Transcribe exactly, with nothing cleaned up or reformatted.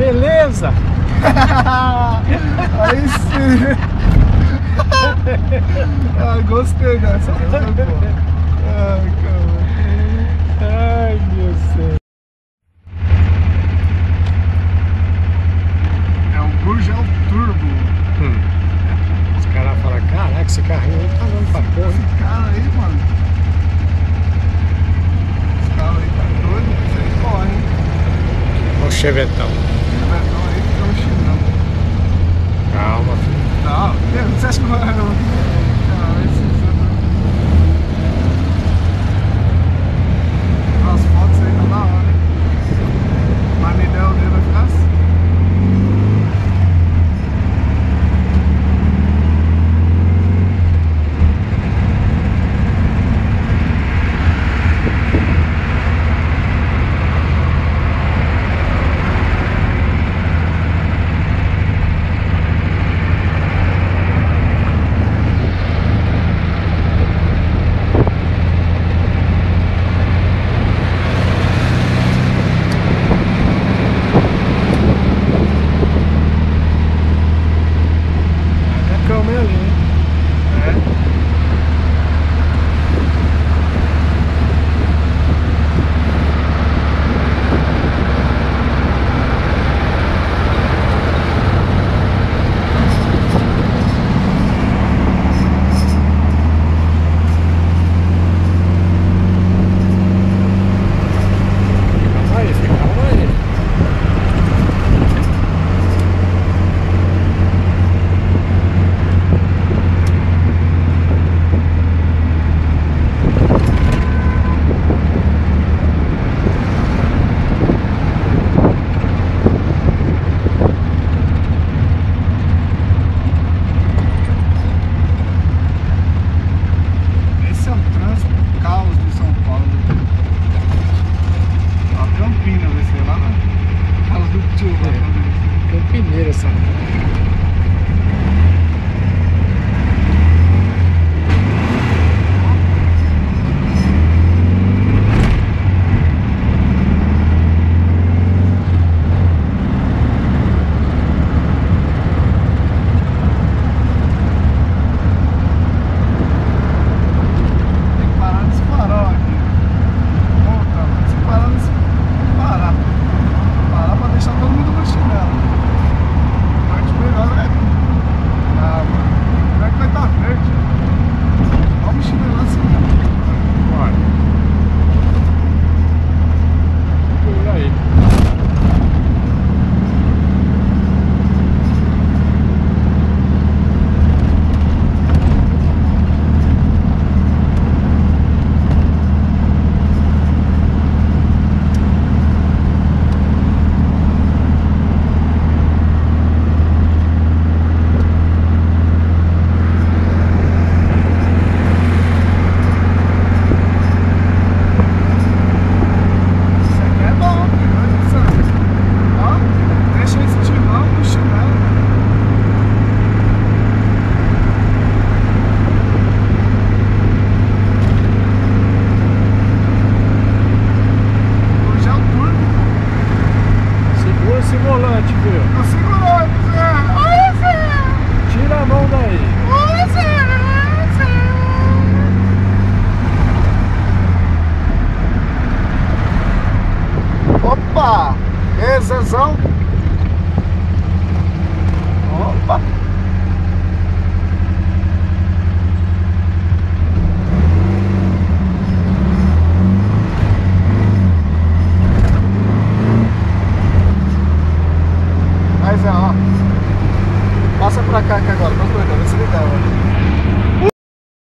Beleza? Aí sim. Ai, gostei dessa. Ai, cara. Ai, meu céu. É o Gurgel Turbo. Hum. Os caras falam, caraca, esse carrinho aí tá dando pra porra, hein? Esse cara aí, mano. Esse cara aí tá doido, isso aí corre, hein? Olha o chevetão. Chevetão aí que é um chinão. Calma, filho. Não, você acha que vai... Cara, esses... As fotos aí tá da hora, hein? Mas a ideia dele vai ficar assim. Campineira essa. Esse volante, viu? Tô segurando, Zé. Olha, Zé. Tira a mão daí. Olha, Zé. Opa! E Zezão? Opa! Mas é, ó. Passa pra cá aqui agora, vamos ver, vê se ele dá, ó.